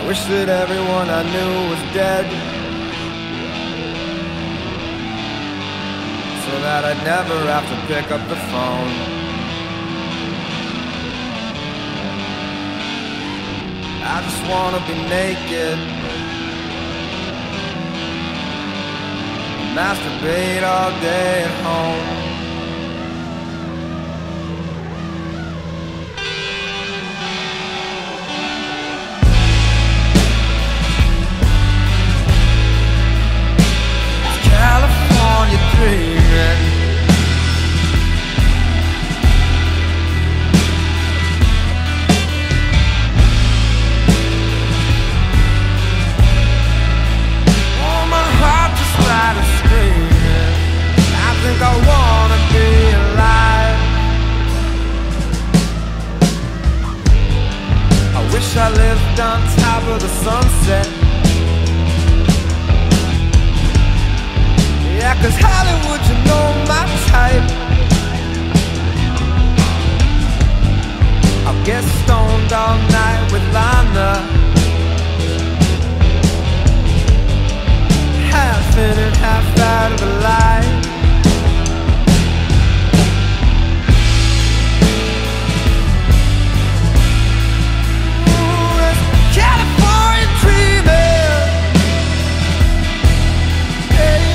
Wish that everyone I knew was dead, so that I'd never have to pick up the phone. I just wanna be naked, masturbate all day at home. California dreaming, oh, my heart just started screaming. I think I wanna be alive. I wish I lived on top of the sunset. Yeah, 'cause Hollywood, you know my type. I'll get stoned all night with Lana, half in and half out of the light. Ooh, it's California dreaming. Hey.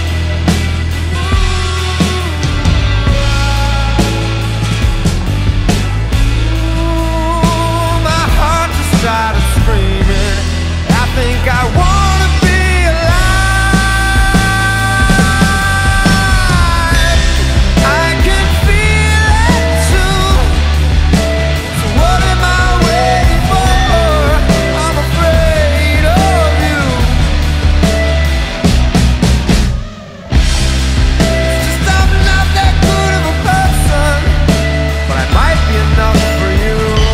Started screaming. I think I wanna be alive. I can feel it too. So what am I waiting for? I'm afraid of you. It's just I'm not that good of a person, but I might be enough for you.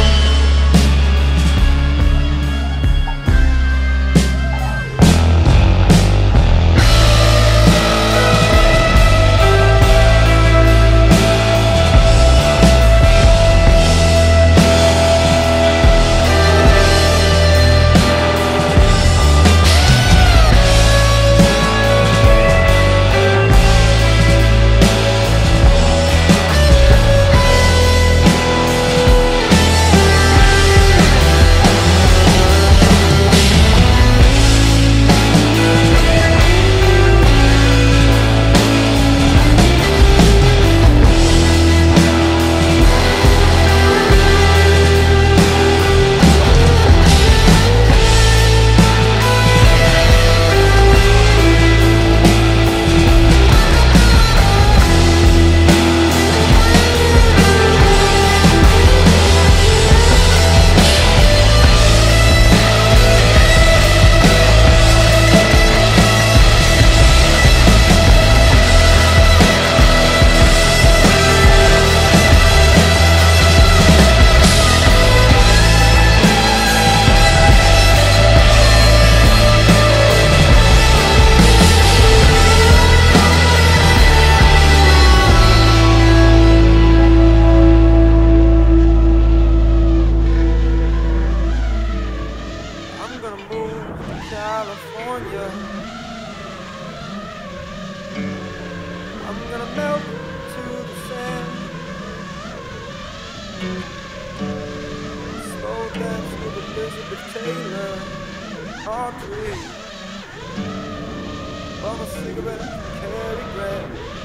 California, I'm gonna melt to the sand, slow dance with Elizabeth Taylor, Audrey, bum a cigarette, Cary Grant.